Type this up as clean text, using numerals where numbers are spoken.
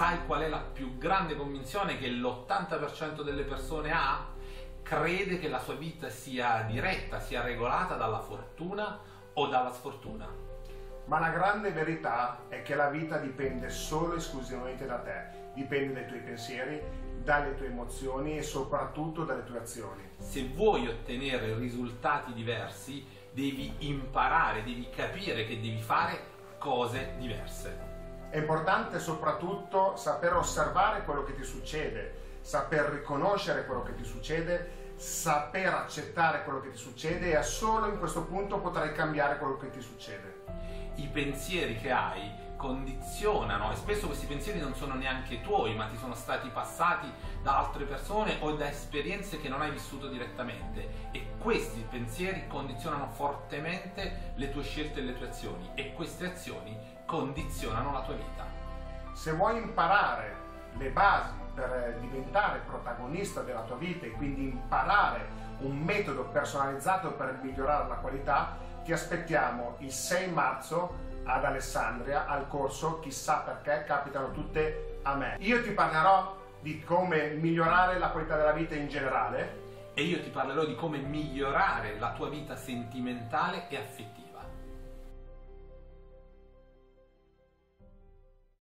sai qual è la più grande convinzione che l'80% delle persone ha? Crede che la sua vita sia diretta, sia regolata dalla fortuna o dalla sfortuna. Ma la grande verità è che la vita dipende solo e esclusivamente da te, dipende dai tuoi pensieri, dalle tue emozioni e soprattutto dalle tue azioni. Se vuoi ottenere risultati diversi, devi imparare, devi capire che devi fare cose diverse. È importante soprattutto saper osservare quello che ti succede, saper riconoscere quello che ti succede, saper accettare quello che ti succede e solo in questo punto potrai cambiare quello che ti succede. I pensieri che hai condizionano, e spesso questi pensieri non sono neanche tuoi, ma ti sono stati passati da altre persone o da esperienze che non hai vissuto direttamente, e questi pensieri condizionano fortemente le tue scelte e le tue azioni, e queste azioni condizionano la tua vita. Se vuoi imparare le basi per diventare protagonista della tua vita e quindi imparare un metodo personalizzato per migliorare la qualità, ti aspettiamo il 6 marzo ad Alessandria al corso Chissà perché capitano tutte a me. Io ti parlerò di come migliorare la qualità della vita in generale E io ti parlerò di come migliorare la tua vita sentimentale e affettiva.